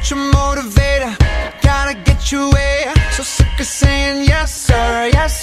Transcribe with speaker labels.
Speaker 1: get your motivator, gotta get your way. So sick of saying yes sir, yes